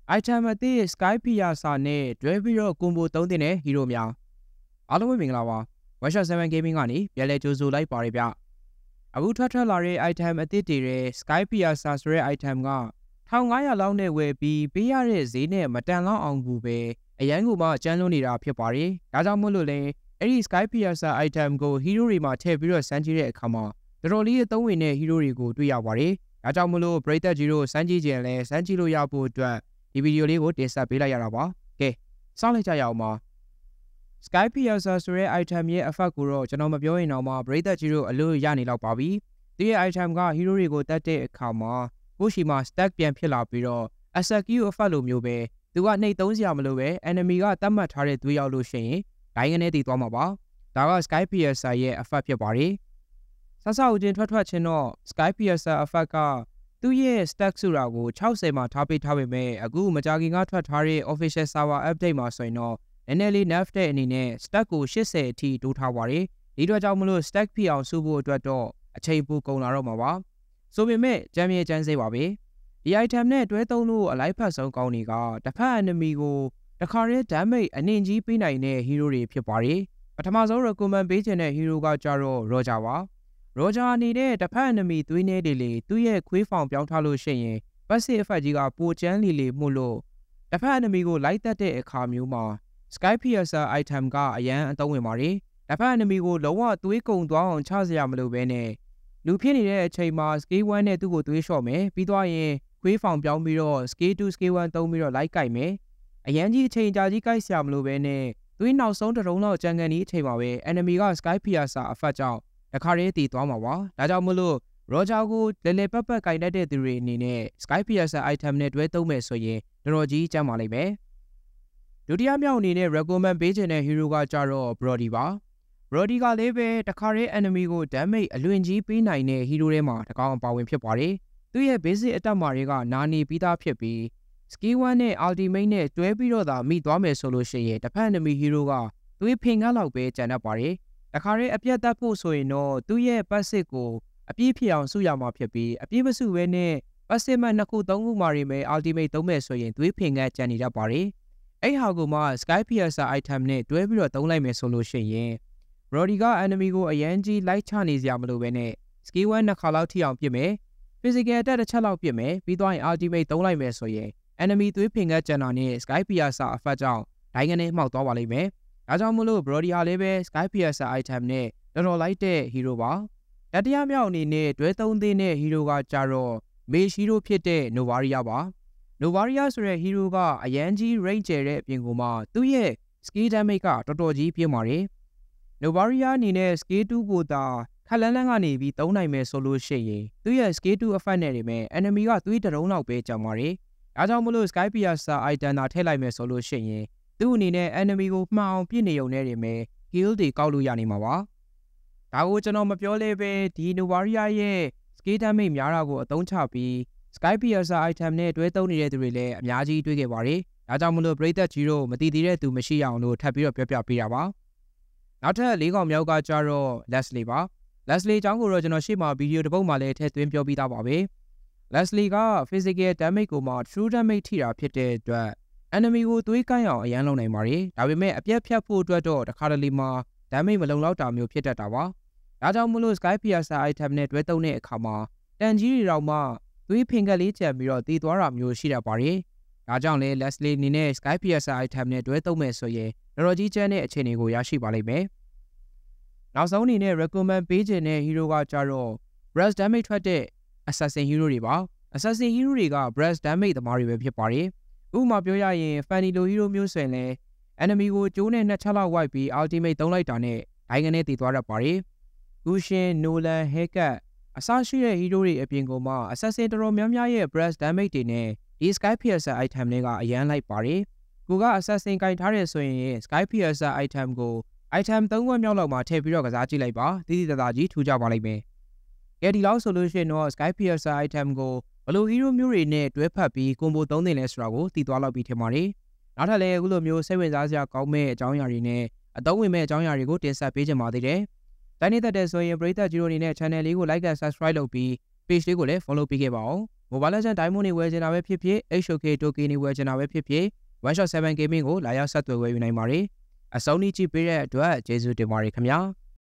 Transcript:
item အသစ် Sky Piazza နဲ့တွဲပြီးတော့ combo သုံးတဲ့ hero များအားလုံးပဲမင်္ဂလာပါ Workshop 7 Gaming ကနေပြန်လည်ကြိုဆိုလိုက်ပါတယ်ဗျအခုထွက်လာတဲ့ item အသစ်တွေတဲ့ Sky Piazza ဆိုတဲ့ item က1500လောက်နဲ့ဝယ်ပြီးပေးရတဲ့ဈေးနဲ့မတန်လောက်အောင်ကူပဲအရန်ကိုမှကျန်းလွန်းနေတာဖြစ်ပါတယ်ဒါကြောင့်မို့လို့လဲအဲ့ဒီ Sky Piazza item ကို hero တွေမှာထည့်ပြီးတော့စမ်းကြည့်တဲ့အခါမှာတော်တော်လေးအသုံးဝင်တဲ့ hero တွေကိုတွေ့ရပါတယ်ဒါကြောင့်မို့လို့ပရိသတ်ကြီးတို့စမ်းကြည့်ခြင်းလဲစမ်းကြည့်လို့ရဖို့အတွက်ဒီဗီဒီယိုလေးကိုတင်ဆက်ပေးလိုက်ရတာပါကဲစောင့်လိုက်ကြရအောင်ပါ Sky Piazza ဆိုတဲ့ item ရဲ့ effect ကိုတော့ကျွန်တော်မပြောရင်တော့မှပရိသတ်ကြီးတို့အလို့ရနေတော့ပါပြီဒီရဲ့ item က hero တွေကိုတတ်တဲ့အခါမှာကိုရှိမှာ stack ပြန်ဖြစ်လာပြီးတော့ asset queue effect လိုမျိုးပဲသူကနှိပ်သုံးစရာမလိုပဲ enemy ကတတ်မှတ်ထားတဲ့သွေးရောက်လို့ရှိရင်ဒိုင်းကနေတည်သွားမှာပါဒါက Sky Piazza ရဲ့ effect ဖြစ်ပါတယ်ဆဆဦးချင်းထွက်ချင်းတော့ Sky Piazza effect ကသူ့ရဲ့ stack ဆိုတာကို60မှာထားပေးထားပေမဲ့အခုမကြာခင်ကထွက်ထားတဲ့ official server update မှာဆိုရင်တော့နည်းနည်းလေး nerf တဲ့အနေနဲ့ stack ကို80အထိတိုးထားပါတယ်ဒီတော့ကြောင့်မလို့ stack ဖြစ်အောင်စုဖို့အတွက်တော့အချိန်ပိုကုန်လာတော့မှာပါဆိုပေမဲ့ကြမ်းမြေကျန်းစေးပါပဲဒီ item နဲ့တွဲသုံးလို့အလိုက်ဖက်ဆုံးကောင်းတွေကတစ်ဖက် enemy ကိုတခါတည်း damage အနှင်ကြီးပေးနိုင်တဲ့ hero တွေဖြစ်ပါတယ်ပထမဆုံး recommend ပေးခြင်းတဲ့ hero ကကြတော့ Roger ပါ Roger အနေနဲ့တစ်ဖက် enemy သွေးနေလေလေသူ့ရဲ့ခွေးဖောင်ပြောင်းထားလို့ရှိရင် passive effect ကြီးကပိုကျန်းလေမှုလို့တစ်ဖက် enemy ကိုလိုက်တက်တဲ့အခါမျိုးမှာ Sky Piazza item ကအရန်အသုံးဝင်ပါတယ်တစ်ဖက် enemy ကိုလုံးဝသွေးကုန်သွားအောင်ချစရာမလိုဘဲနဲ့လူဖြစ်နေတဲ့အချိန်မှာ scale 1နဲ့သူ့ကိုသွေးလျှော့မယ်ပြီးသွားရင်ခွေးဖောင်ပြောင်းပြီးတော့ scale 2 scale 1သုံးပြီးတော့လိုက်ကိုက်မယ်အရန်ကြီးအချိန်ကြာကြီးကိုက်စရာမလိုဘဲနဲ့သွေးနောက်ဆုံးတစ်လုံးလောက်ကြံကန်ဒီအချိန်မှာပဲ enemy က Sky Piazza effect ကြောင့်တခါတည်းတည်သွားမှာပါဒါကြောင့်မလို့ Roger ကိုလဲလဲပတ်ပတ်ကိုင်တတ်တဲ့သူတွေအနေနဲ့ Sky Piazza item နဲ့တွဲသုံးမယ်ဆိုရင်တော်ကြီးကျန်းပါလိမ့်မယ်ဒုတိယမြောက်အနေနဲ့ recommend ပေးခြင်းတဲ့ hero ကကြတော့ Brody ပါ Brody ကလည်းပဲတခါတည်း enemy ကို damage အလွန်ကြီးပေးနိုင်တဲ့ hero တွေမှာတကောင်အပါဝင်ဖြစ်ပါတယ်သူရဲ့ basic အတက်မှာတွေကနာနေပြီးသားဖြစ်ပြီး skill 1နဲ့ ultimate နဲ့တွဲပြီးတော့သာမိသွားမယ်ဆိုလို့ရှိရင်တစ်ဖက် enemy hero ကသွေးဖင်ကားလောက်ပဲကျန်တတ်ပါတယ်တခါတည်းအပြတ်တတ်ဖို့ဆိုရင်တော့သူရဲ့ passive ကိုအပြည့်ဖြစ်အောင်စုရမှာဖြစ်ပြီးအပြည့်မစုဘဲနဲ့ passive မှ2ခု3ခုမှတွေမယ် ultimate သုံးမယ်ဆိုရင်သွေးဖင်ကားကျန်နေတတ်ပါတယ်အဲ့ဟာကိုမှ Sky Piazza item နဲ့တွဲပြီးတော့သုံးလိုက်မယ်ဆိုလို့ရှိရင် Brody က enemy ကိုအရန်ကြီးလိုက်ချနေစရာမလိုပဲနဲ့ skill 1နှစ်ခါလောက်ထိအောင်ပြစ်မယ် physical attack တစ်ချက်လောက်ပြစ်မယ်ပြီးသွားရင် ultimate သုံးလိုက်မယ်ဆိုရင် enemy သွေးဖင်ကားကျန်တာနဲ့ Sky Piazza effect ကြောင့်ဒိုင်းကနေမှောက်သွားပါလိမ့်မယ်ဒါကြောင့်မလို့ Brody ဟာလည်းပဲ Sky Piazza item နဲ့တော်တော်လိုက်တဲ့ hero ပါတတိယမြောက်အနေနဲ့တွဲသုံးတဲ့ hero ကကြတော့ Mage hero ဖြစ်တဲ့ Novaria ပါ Novaria ဆိုတဲ့ hero ကအရန်ကြီး range ကျတဲ့အပြင်ကိုမှသူ့ရဲ့ skill damage ကတော်တော်ကြီးပြင်းပါတယ် Novaria အနေနဲ့ skill 2ကိုသာခက်လန်းလန်းကနေပြီးသုံးနိုင်မယ်ဆိုလို့ရှိရင်သူ့ရဲ့ skill 2 effect နဲ့နေမယ် enemy ကသွေးတရုံးလောက်ပဲကျန်ပါတယ်ဒါကြောင့်မလို့ Sky Piazza item သာထည့်လိုက်မယ်ဆိုလို့ရှိရင်သူ့အနေနဲ့ enemy ကိုမှန်အောင်ပြစ်နေုံနဲ့နေမယ် kill တွေကောက်လို့ရနေမှာပါဒါကိုကျွန်တော်မပြောလဲပဲဒီ Novaria ရဲ့ skill damage များတာကိုအသုံးချပြီး Sky Piazza item နဲ့တွဲသုံးနေတဲ့သူတွေလည်းအများကြီးတွေ့ခဲ့ပါတယ်ဒါကြောင့်မလို့ပရိသတ်ကြီးတို့မသိသေးတဲ့သူမရှိအောင်လို့ထပ်ပြီးတော့ပြောပြပေးတာပါနောက်ထပ်၄ကောင်မြောက်ကကြတော့ Leslie ပါ Leslie အကြောင်းကိုတော့ကျွန်တော်ရှေ့မှာဗီဒီယိုတစ်ပုဒ်မှာလည်းထည့်သွင်းပြောပြသားပါပဲ Leslie က physical damage ကိုမှ true damage ထိတာဖြစ်တဲ့အတွက် enemy ကိုသွေးကိုင်းအောင်အရန်လုပ်နိုင်ပါတယ်ဒါပေမဲ့အပြတ်ဖြတ်ဖို့အတွက်တော့တခါတလေမှာ damage မလုံလောက်တာမျိုးဖြစ်တတ်တာပါဒါကြောင့်မလို့ Sky Piazza item နဲ့တွဲသုံးတဲ့အခါမှာတန်ကြီးတွေတော့မှသွေးဖင်ကလေးကျန်ပြီးတော့တည်သွားတာမျိုးရှိတတ်ပါတယ်ဒါကြောင့်လေ Leslie အနေနဲ့ Sky Piazza item နဲ့တွဲသုံးမယ်ဆိုရင်တော်တော်ကြီးကျန်းတဲ့အခြေအနေကိုရရှိပါလိမ့်မယ်နောက်ဆုံးအနေနဲ့ recommend ပေးခြင်းတဲ့ hero ကကြတော့ burst damage ထွက်တဲ့ assassin hero တွေပါ assassin hero တွေက burst damage သမားတွေပဲဖြစ်ပါတယ်ဥပမာပြောရရင် Fanny လို hero မျိုးဆိုရင်လည်း enemy ကိုကျိုးနဲ့2ချက်လောက်ဝိုက်ပြီး ultimate သုံးလိုက်တာနဲ့ဒိုင်းကနေတည်သွားတတ်ပါတယ်Gusion Nolan Hackett အစရှိတဲ့ hero တွေအပြင်ကမှ assassin တော်တော်များများရဲ့ burst damage တွေနဲ့ဒီ Sky Piazza item တွေကအရန်လိုက်ပါတယ်ကိုက assassin ကင်ထားတယ်ဆိုရင် Sky Piazza item ကို item 3ခွက်မြောက်လောက်မှာထည့်ပြီးတော့ကစားကြည့်လိုက်ပါတိတိတသားကြီးထူကြပါလိမ့်မယ်ကဲဒီလောက်ဆိုလို့ရှိရင်တော့ Sky Piazza item ကိုဘလို့ hero မျိုးတွေနဲ့တွဲဖက်ပြီး combo သုံးသင့်လဲဆိုတာကိုသိသွားလောက်ပြီးထင်ပါတယ်နောက်ထပ်လည်းအခုလိုမျိုးစိတ်ဝင်စားစရာကောင်းမဲ့အကြောင်းအရာတွေနဲ့အသုံးဝင်မဲ့အကြောင်းအရာတွေကိုတင်ဆက်ပေးကြပါသေးတယ်တိုင်းနေတတ်တဲ့ဆိုရင်ပရိသတ်ကြီးတို့အနေနဲ့ channel လေးကို like and subscribe လုပ်ပြီး page လေးကိုလည်း follow ပေးခဲ့ပါဦး Mobile Legends Diamond နေဝယ်ချင်တာပဲဖြစ်ဖြစ် HOK Token နေဝယ်ချင်တာပဲဖြစ်ဖြစ် 1shot 7 Gaming ကိုလာရောက်ဆက်သွယ်ဝယ်ယူနိုင်ပါတယ်အဆုံးထိကြည့်ပေးတဲ့အတွက်ကျေးဇူးတင်ပါတယ်ခင်ဗျာ